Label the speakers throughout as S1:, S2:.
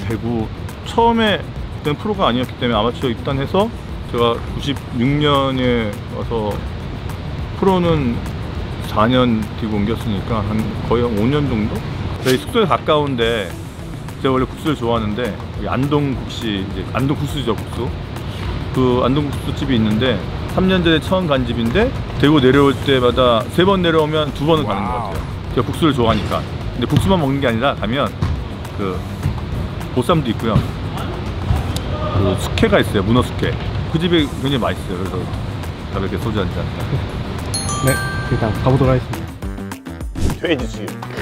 S1: 배구 처음에 그때는 프로가 아니었기 때문에 아마추어 입단해서 제가 96년에 와서 프로는 4년 뒤고 옮겼으니까 거의 한 5년 정도? 저희 숙소에 가까운데 제가 원래 국수를 좋아하는데 안동 국시, 이제 안동 국수죠, 국수. 그 안동 국수집이 있는데 3년 전에 처음 간 집인데 대구 내려올 때마다 3번 내려오면 2번은 가는 것 같아요. 제가 국수를 좋아하니까. 근데 국수만 먹는 게 아니라 가면 그 보쌈도 있고요. 그 숙회가 있어요, 문어 숙회. 그 집이 굉장히 맛있어요. 그래서 가볍게 소주 한 잔.
S2: 네, 일단 가보도록 하겠습니다.
S1: 돼지수육,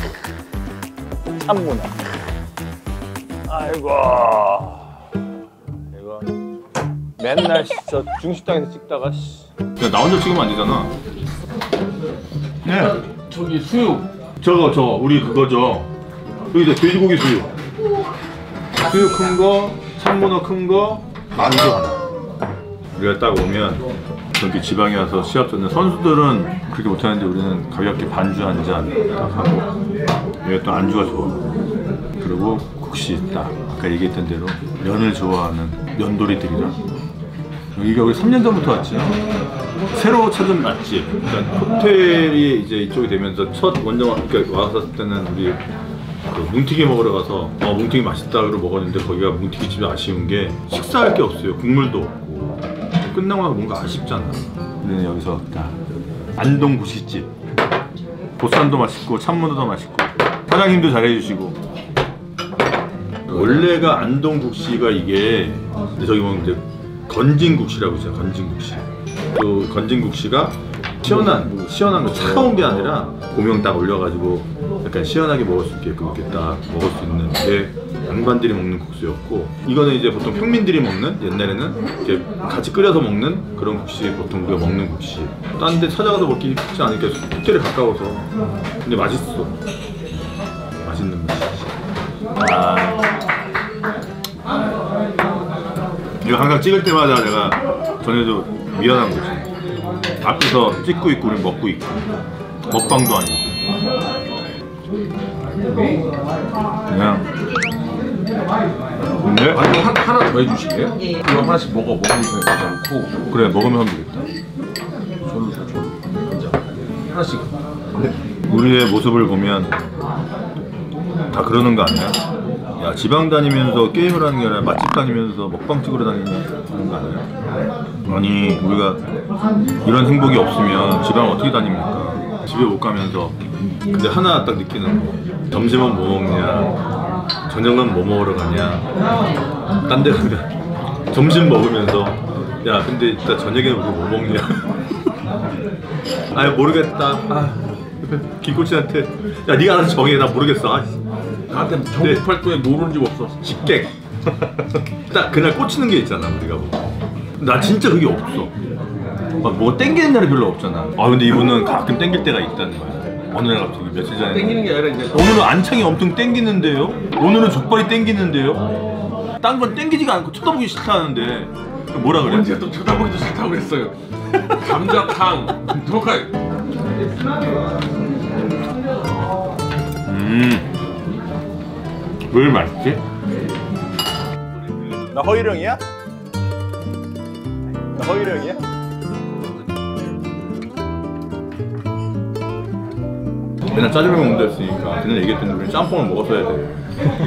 S1: 참문어. 아이고, 이거 맨날 저 중식당에서 찍다가 야, 나 혼자 찍으면 안 되잖아. 네,
S3: 저기 수육.
S1: 저거 우리 그거죠. 여기 돼지고기 수육. 수육 큰 거, 참문어 큰 거, 만두 하나. 우리가 딱 오면 저기 지방에 와서 시합 전에 선수들은 그렇게 못하는데 우리는 가볍게 반주 한 잔 딱 하고, 여기가 또 안주가 좋아. 그리고 국시 딱 아까 얘기했던 대로 면을 좋아하는 면도리들이랑. 여기가 우리 3년 전부터 왔지. 새로 찾은 맛집. 그러니까 호텔이 이제 이쪽이 되면서 첫 원정 그러니까 왔을 때는 우리 그 뭉티기 먹으러 가서 뭉티기 맛있다 그러고 먹었는데 거기가 뭉티기 집이 아쉬운 게 식사할 게 없어요. 국물도 없고 끝나고 나서 뭔가 아쉽잖아. 우리는 여기서 딱 안동 구시집 보쌈도 맛있고 참문어도 맛있고 사장님도 잘해주시고. 원래가 안동 국시가 이게 저기 보면 이제 건진국시라고 있어요. 건진국시. 그 건진국시가 시원한 거 차가운 게 아니라 고명 딱 올려가지고 약간 시원하게 먹을 수 있게끔 이렇게 딱 먹을 수 있는 게 양반들이 먹는 국수였고, 이거는 이제 보통 평민들이 먹는, 옛날에는 이렇게 같이 끓여서 먹는 그런 국시, 보통 우리가 먹는 국시. 딴 데 찾아가서 먹기 쉽지 않으니까 호텔에 가까워서. 근데 맛있어. 맛있는 맛이지. 이거 항상 찍을 때마다 내가 전에도 미안한 거지. 앞에서 찍고 있고 우리 먹고 있고 먹방도 아니고 그냥. 근데
S3: 아니 하나 더 해주실래요? 이거 하나씩 먹으니까 되지 않고.
S1: 그래, 먹으면 하면 되겠다.
S3: 저는 진짜 하나씩.
S1: 우리의 모습을 보면 다 그러는 거 아니야? 야, 지방 다니면서 게임을 하는 게 아니라 맛집 다니면서 먹방 찍으러 다니는 거 아니야? 아니, 우리가 이런 행복이 없으면 지방 어떻게 다닙니까? 집에 못 가면서. 근데 하나 딱 느끼는 거, 점심은 뭐 먹냐, 저녁은 뭐 먹으러 가냐. 딴 데 가면 점심 먹으면서 야, 근데 이따 저녁에 우리 뭐 먹냐. 아, 모르겠다. 김코치한테 야, 네가 알아서 정해. 나 모르겠어.
S3: 나한테 정국팔도에 모르는 집 없어.
S1: 식객. 딱 그날 꽂히는 게 있잖아, 우리가 뭐. 나 진짜 그게 없어. 막 뭐 땡기는 날이 별로 없잖아. 근데 이분은 가끔 땡길 때가 있다는 거야. 어느 날 갑자기 며칠 전에
S3: 땡기는 게 아니라 이제
S1: 오늘은 안창이 엄청 땡기는데요? 오늘은 족발이 땡기는데요? 딴 건 땡기지가 않고 쳐다보기 싫다는데 뭐라 그래?
S3: 언제 또 쳐다보기도 싫다고 그랬어요. 감자탕, 도칼.
S1: 왜 맛있지?
S4: 나 허일영이야? 나 허일영이야?
S1: 맨날 짜장면 먹는다 했으니까 그날 얘기했던 우리는 짬뽕을 먹었어야 돼.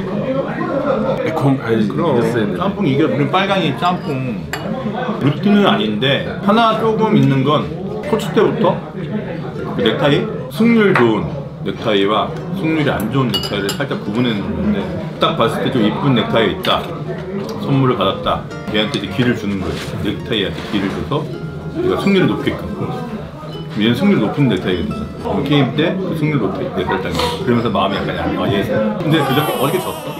S1: 그럼 짬뽕 이게 우린 빨강이 짬뽕 루틴은 아닌데 하나 조금 있는 건 코치 때부터 그 넥타이 승률 좋은 넥타이와 승률이 안 좋은 넥타이를 살짝 구분해 놓는데 딱 봤을 때 좀 이쁜 넥타이 있다, 선물을 받았다, 얘한테 이제 기를 주는 거예요. 넥타이한테 기를 줘서 우리가 승률을 높게끔. 얘는 승률 높은 넥타이가 되잖아. 게임 때 그 승률 높은 넥타이를 딱 넣어. 그러면서 마음이 약간 얘 근데 그저께 어저께 졌어.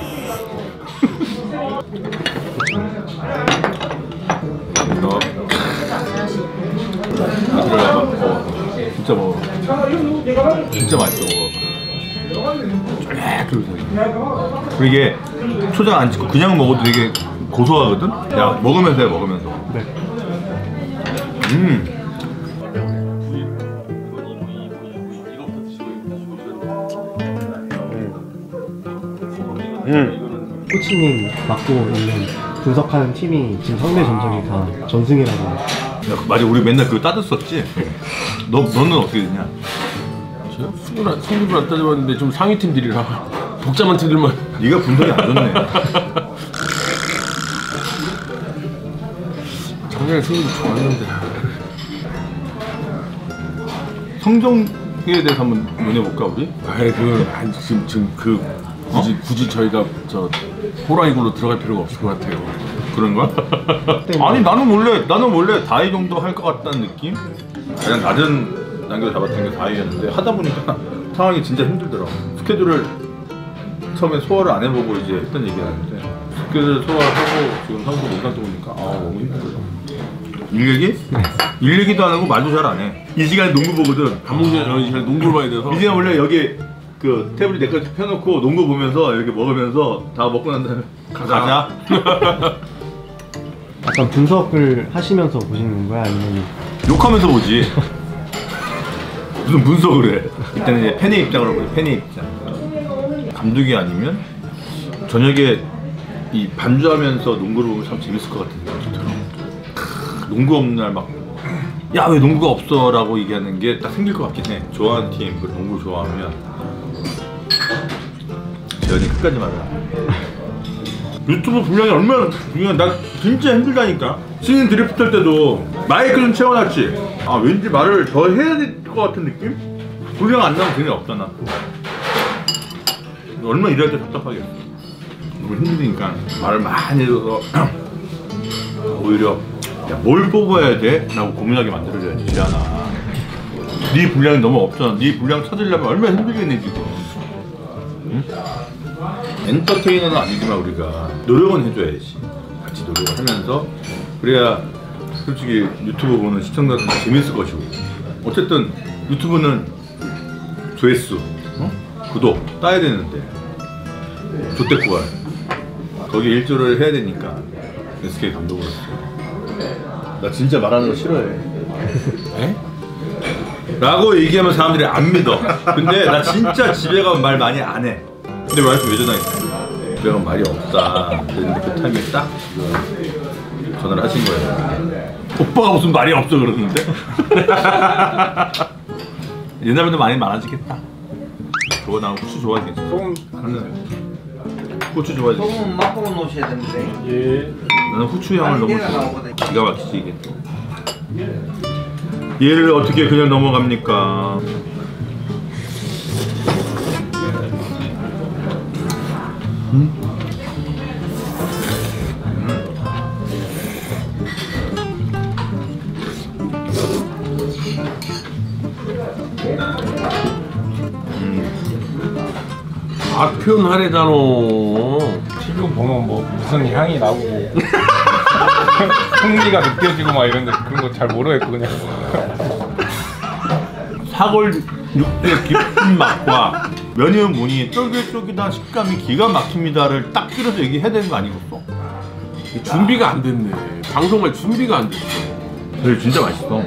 S1: 그래서 들어가봐. 진짜 먹어. 진짜 맛있어. 그리고 이게 초장 안 찍고 그냥 먹어도 되게 고소하거든? 야, 먹으면서 해, 먹으면서.
S2: 네. 코치님 맡고 있는 분석하는 팀이 지금 상대 전적이 다 전승이라고.
S1: 야, 맞아, 우리 맨날 그거 따졌었지? 너는 어떻게 되냐?
S3: 제가 승부를 안 따져봤는데 좀 상위 팀들이라 복잡한 팀들만.
S1: 네가 분석이 안 좋네.
S3: 작년에 승부도 좋았는데.
S1: 성적에 대해서 한번 논해볼까 우리?
S3: 아이 지금 굳이 저희가 저 호랑이 굴로 들어갈 필요가 없을 것 같아요.
S1: 그런가? 아니 나는 원래 다이 정도 할 것 같다는 느낌? 그냥 낮은 난이도 잡았던 게 다이였는데 하다 보니까 상황이 진짜 힘들더라고. 스케줄을 처음에 소화를 안 해보고 이제 했던 얘기였는데 스케줄 소화하고 지금 선수 못할 때 보니까 너무 힘들더라고. 일 얘기도 안 하고 말도 잘 안 해. 이 시간에 농구 보거든.
S3: 밥 먹는 시간에 농구를 봐야 돼서.
S1: 이제 원래 여기 그 테이블이 내까지 펴놓고 농구 보면서 이렇게 먹으면서 다 먹고 난 다음에 가자.
S2: 약간 분석을 하시면서 보시는 거야? 아니면
S1: 욕하면서 보지. 무슨 분석을 해. 일단은 이제 팬의 입장으로 보지. 팬의 입장. 감독이 아니면 저녁에 이 반주하면서 농구를 보면 참 재밌을 것 같은 생각이 들어. 농구 없는 날 막 야 왜 농구가 없어 라고 얘기하는 게 딱 생길 것 같긴 해. 좋아하는 팀, 그 농구를 좋아하면 재현이 끝까지 말해라. 유튜브 분량이 얼마나 중요한. 나 진짜 힘들다니까. 신인 드리프트 할 때도 마이크 좀 채워놨지. 왠지 말을 더 해야 될 것 같은 느낌? 분량 안 나면 재미 없잖아. 얼마나 일할 때 답답하겠어. 너무 힘드니까 말을 많이 해줘서 오히려 야, 뭘 뽑아야 돼? 라고 고민하게 만들어줘야지. 지안아, 네 분량이 너무 없잖아. 네 분량 찾으려면 얼마나 힘들겠니 지금. 응? 엔터테이너는 아니지만 우리가 노력은 해줘야지. 같이 노력을 하면서 그래야 솔직히 유튜브 보는 시청자들도 재밌을 것이고. 어쨌든 유튜브는 조회수, 구독 따야 되는데 조태구할 거기에 일조를 해야 되니까 SK 감독으로서 나 진짜 말하는 거 싫어해. 에? 라고 얘기하면 사람들이 안 믿어. 근데 나 진짜 집에 가면 말 많이 안 해. 근데 와이프 왜 전화했어? 집에 가면 말이 없다. 그랬는데 그 타이밍에 딱 지금 전화를 하신 거예요. 오빠가 무슨 말이 없어 그러는데? 옛날보다 많이 많아지겠다. 저거 나 후추 좋아하겠지.
S4: 소금
S1: 후추 좋아하지.
S4: 소금 맛보고 놓으셔야 되는데.
S3: 예.
S1: 나는 후추 향을 너무
S4: 내가
S1: 좋아.
S4: 나오거든.
S1: 기가 막히지 이게 또. 얘를 어떻게 그냥 넘어갑니까?
S3: 표현하래잖아.
S5: 지금 보면 뭐 무슨 향이 나고 풍미가 느껴지고 막 이런데 그런 거 잘 모르겠고 그냥
S1: 사골 육수의 깊은 맛과 면이면 뭐니 쫄깃쫄깃한 식감이 기가 막힙니다를 딱 들어서 얘기해야 되는 거 아니겠어?
S3: 준비가 안 됐네. 방송할 준비가 안 됐어.
S1: 근데 진짜 맛있어.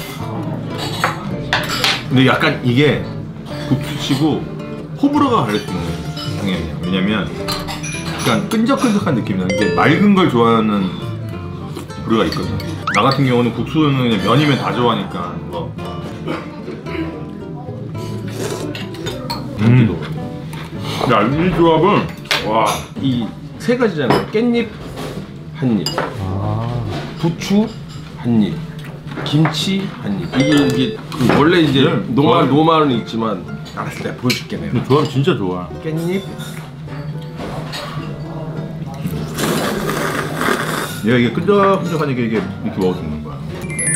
S1: 근데 약간 이게 국수치고 호불호가 갈릴 수 있는 방향이야. 왜냐면 약간 끈적끈적한 느낌이 나는 게 맑은 걸 좋아하는 부류가 있거든. 나 같은 경우는 국수는 그냥 면이면 다 좋아하니까 뭐. 야, 이 조합은 와.
S3: 이 세 가지잖아요. 깻잎 한 입, 부추 한 입, 김치 한 입. 이게 원래 이제
S1: 네,
S3: 노말은 있지만 알았어, 내가 보여줄게 내가.
S1: 근데 조합 진짜 좋아.
S3: 깻잎.
S1: 얘가 이게 끈적끈적하니까 이게 이렇게 먹을 수 있는 거야.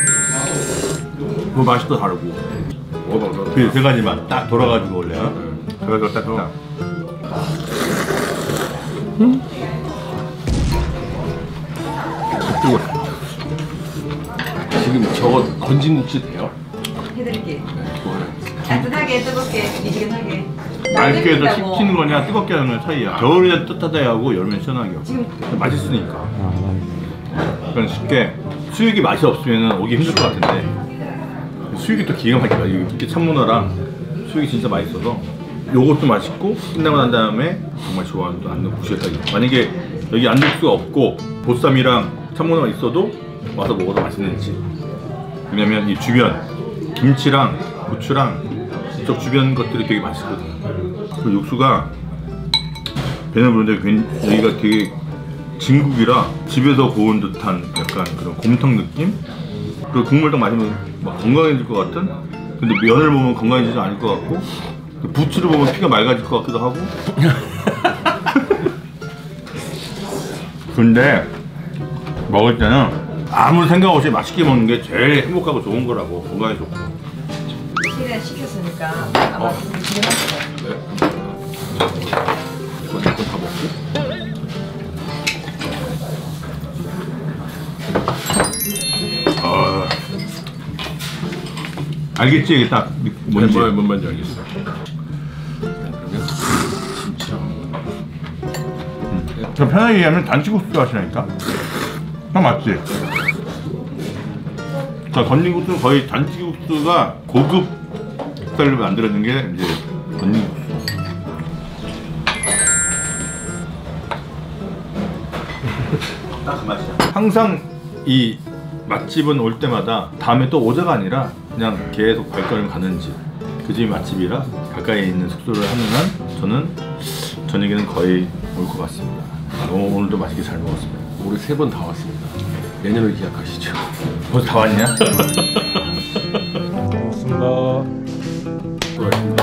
S1: 뭐 맛이 또 다르고. 먹어봐. 그 세 가지만 딱 돌아가지고 원래. 그래서 딱.
S3: 뜨거워. 지금 저거 건진 국수 돼요?
S6: 해드릴게.
S3: 좋아요.
S6: 따뜻하게 뜨겁게 미지근하게.
S1: 맑게 해서 식히는 거냐 뜨겁게 하는 거냐 차이야. 겨울에 따뜻하게 하고 여름에 시원하게 하고.
S6: 지금
S1: 맛있으니까. 그러니까 쉽게 수육이 맛이 없으면 오기 힘들 것 같은데 수육이 또 기가 막히다. 이게 참문어랑 수육이 진짜 맛있어서 요것도 맛있고 끝나고 난 다음에 정말 좋아하는 또 안동국수가 있다. 만약에 여기 안동국수가 없고 보쌈이랑 참문어가 있어도 와서 먹어도 맛있는 집. 왜냐면 이 주변 김치랑 고추랑 이쪽 주변 것들이 되게 맛있거든요. 그 육수가 배는 부른데 여기가 되게 진국이라 집에서 구운 듯한 약간 그런 곰탕 느낌? 그리고 국물 딱 마시면 막 건강해질 것 같은? 근데 면을 보면 건강해지지 않을 것 같고 부추를 보면 피가 맑아질 것 같기도 하고 근데 먹을 때는 아무 생각 없이 맛있게 먹는 게 제일 행복하고 좋은 거라고. 건강에 좋고.
S6: 실에 시켰으니까 아마 지금 할 거예요.
S3: 이거 다 먹고.
S1: 알겠지? 이게 딱 뭔지.
S3: 뭔 말인지 알겠어. 그러면 김치랑.
S1: 저 편하게 얘기하면 단치국수 하시라니까. 형 맞지? 자, 건진국수는 거의 단치국수가 고급 스타일로 만들어진 게 이제 건진국수. 딱 그 맛이야. 항상 이 맛집은 올 때마다 다음에 또 오자가 아니라 그냥 계속 발걸음 가는 집. 그 집이 맛집이라 가까이 있는 숙소를 하는 한 저는 저녁에는 거의 올 것 같습니다. 오늘도 맛있게 잘 먹었습니다.
S3: 올해 3번 다 왔습니다. 내년을 기약하시죠.
S1: 벌써 다 왔냐?
S5: 고맙습니다.
S3: 수고하셨습니다.